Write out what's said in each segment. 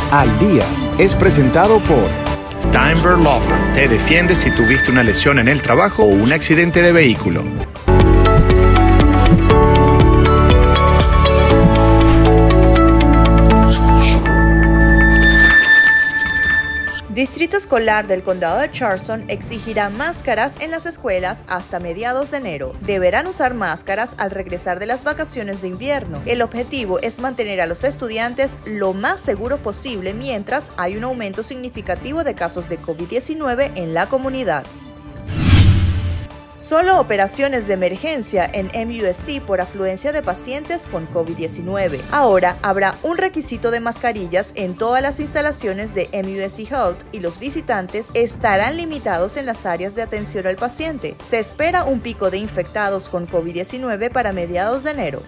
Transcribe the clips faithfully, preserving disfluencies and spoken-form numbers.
Al Día es presentado por Steinberg Law Firm. Te defiende si tuviste una lesión en el trabajo o un accidente de vehículo. Distrito Escolar del Condado de Charleston exigirá máscaras en las escuelas hasta mediados de enero. Deberán usar máscaras al regresar de las vacaciones de invierno. El objetivo es mantener a los estudiantes lo más seguro posible mientras hay un aumento significativo de casos de COVID diecinueve en la comunidad. Solo operaciones de emergencia en M U S C por afluencia de pacientes con COVID diecinueve. Ahora habrá un requisito de mascarillas en todas las instalaciones de M U S C Health y los visitantes estarán limitados en las áreas de atención al paciente. Se espera un pico de infectados con COVID diecinueve para mediados de enero.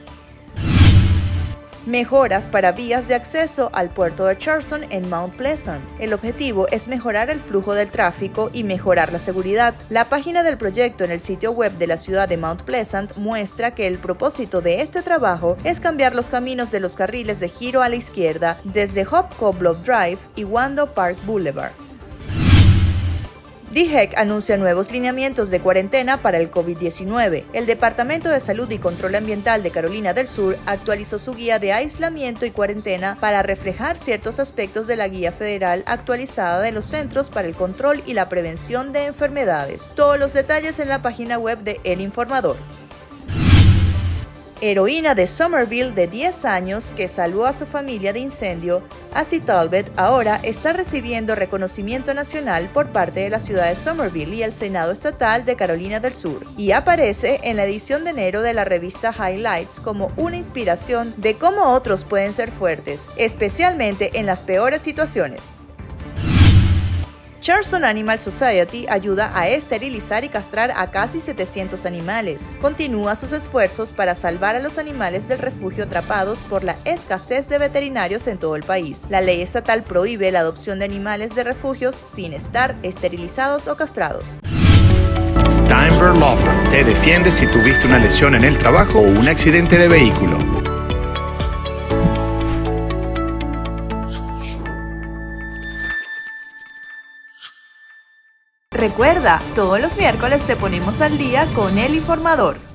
Mejoras para vías de acceso al puerto de Charleston en Mount Pleasant. El objetivo es mejorar el flujo del tráfico y mejorar la seguridad. La página del proyecto en el sitio web de la ciudad de Mount Pleasant muestra que el propósito de este trabajo es cambiar los caminos de los carriles de giro a la izquierda desde Hopco Bluff Drive y Wando Park Boulevard. D H E C anuncia nuevos lineamientos de cuarentena para el COVID diecinueve. El Departamento de Salud y Control Ambiental de Carolina del Sur actualizó su guía de aislamiento y cuarentena para reflejar ciertos aspectos de la guía federal actualizada de los Centros para el Control y la Prevención de Enfermedades. Todos los detalles en la página web de El Informador. Heroína de Somerville de diez años que salvó a su familia de incendio, Acie Talbot ahora está recibiendo reconocimiento nacional por parte de la ciudad de Somerville y el Senado Estatal de Carolina del Sur, y aparece en la edición de enero de la revista Highlights como una inspiración de cómo otros pueden ser fuertes, especialmente en las peores situaciones. Charleston Animal Society ayuda a esterilizar y castrar a casi setecientos animales. Continúa sus esfuerzos para salvar a los animales del refugio atrapados por la escasez de veterinarios en todo el país. La ley estatal prohíbe la adopción de animales de refugios sin estar esterilizados o castrados. Steinberg Law Firm. Te defiende si tuviste una lesión en el trabajo o un accidente de vehículo. Recuerda, todos los miércoles te ponemos al día con El Informador.